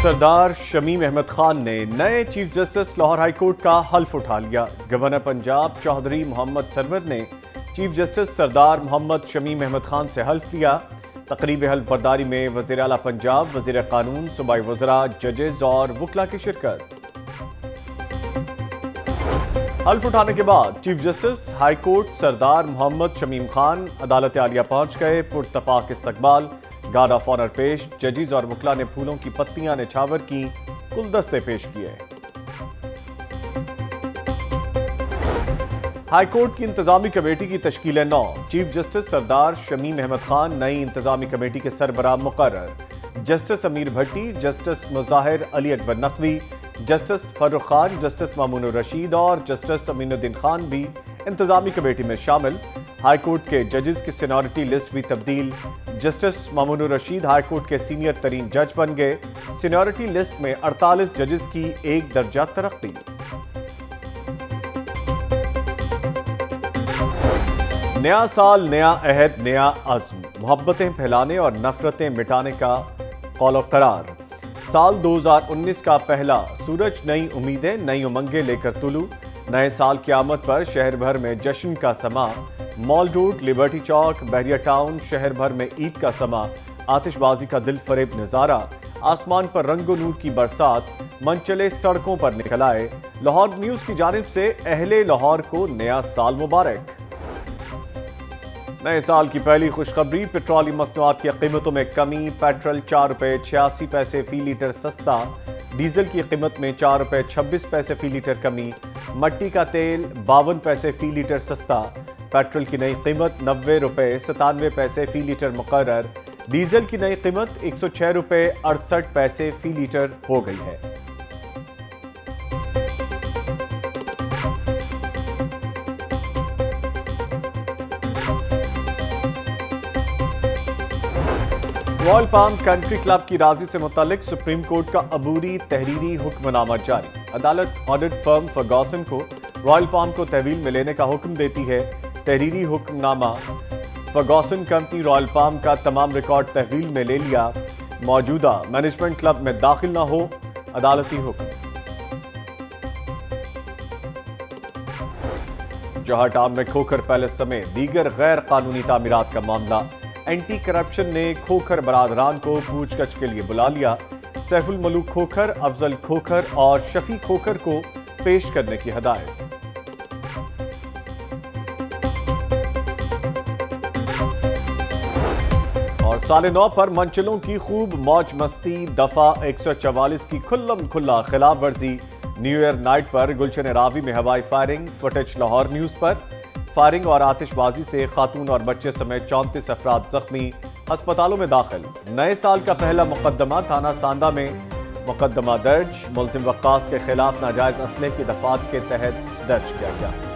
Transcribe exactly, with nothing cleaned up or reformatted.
सरदार शमीम अहमद खान ने नए chief justice Lahore high court का हल्फ उठा लिया। गवर्नर पंजाब चौधरी मोहम्मद सरवर ने चीफ जस्टिस सरदार मोहम्मद शमीम अहमद खान से हल्फ लिया। तकरीब हल्फ बर्दारी में वज़ीर आला पंजाब, वज़ीर कानून, सूबाई वज़रा, जजेस और वकला की शिरकत। हल्फ उठाने के बाद chief justice high court Sardar Mohammad Shamim Khan अदालत आलिया पहुंच गए। पुरतपाक इस्तकबाल, गार्ड ऑफ ऑनर पेश, जजेस और वकला ने फूलों की पत्तियां निछावर की, गुलदस्ते पेश किए। हाई कोर्ट की इंतजामी कमेटी की तश्कील नौ। चीफ जस्टिस सरदार शमीम अहमद खान नई इंतजामी कमेटी के सरबराह मुकर्रर। Justice Amir Bhatti, justice Mujahir Ali Akbar Naqvi, justice Farrukh Khan, justice Mamoon Rashid और जस्टिस अमीनुद्दीन खान भी इंतजामी कमेटी में शामिल। हाई कोर्ट के जजेस की सीनियरिटी लिस्ट भी तब्दील। Justice Mamoon Rashid high court के सीनियर तरीन जज बन गए। सीनियरिटी लिस्ट में अड़तालीस जजेस की एक दर्जा तरक्की। नया साल, नया अहद, नया अज़्म, मोहब्बतें फैलाने और नफरतें मिटाने का कौल करार। साल दो हज़ार उन्नीस का पहला सूरज नई उम्मीदें, नई उमंगें लेकर तुलू। नए साल की आमद पर शहर भर में जश्न का समा। Mall Road, Liberty Chowk, Bahria Town, शहर भर में ईद का समा। आतिशबाजी का दिल फरेब नज़ारा। आसमान पर रंगो नूर की बरसात। मनचले सड़कों पर निकल आए। लाहौर न्यूज़ की जानिब से अहले लाहौर को नया साल मुबारक। नए साल की पहली खुशखबरी, पेट्रोल मसनूआत की कीमतों में कमी। पेट्रोल चार रुपये छियासी पैसे फी लीटर सस्ता। डीजल की कीमत में चार रुपये छब्बीस पैसे फी लीटर कमी। मट्टी का तेल बावन पैसे फी लीटर सस्ता। पेट्रोल की नई कीमत नब्बे रुपये सतानवे पैसे फी लीटर मुकर्रर। डीजल की नई कीमत एक सौ छः रुपये अड़सठ पैसे फी लीटर हो गई है। रॉयल पाम कंट्री क्लब की राजी से मुतालिक सुप्रीम कोर्ट का अबूरी तहरीरी हुक्मनामा जारी। अदालत ऑडिट फर्म फर्गूसन को रॉयल पाम को तहवील में लेने का हुक्म देती है। तहरीरी हुक्मनामा, फर्गूसन कंपनी रॉयल पाम का तमाम रिकॉर्ड तहवील में ले लिया। मौजूदा मैनेजमेंट क्लब में दाखिल न हो, अदालती हुक्म। जौहर टाउन में खोखर पैलेस समेत दीगर गैर कानूनी तामीरात का मामला। एंटी करप्शन ने खोखर बरादरान को पूछगछ के लिए बुला लिया। सैफुल मलूक खोखर, अफजल खोखर और शफी खोखर को पेश करने की हदायत। और साले नौ पर मंचलों की खूब मौज मस्ती। दफा एक सौ चवालीस की खुल्लम खुल्ला खिलाफ वर्जी। न्यू ईयर नाइट पर गुलशन रावी में हवाई फायरिंग। फुटेज लाहौर न्यूज पर। फायरिंग और आतिशबाजी से खातून और बच्चे समेत चौंतीस अफराद जख्मी, अस्पतालों में दाखिल। नए साल का पहला मुकदमा थाना सांदा में मुकदमा दर्ज। मुलजिम वक्कास के खिलाफ नाजायज असले की दफात के तहत दर्ज किया गया।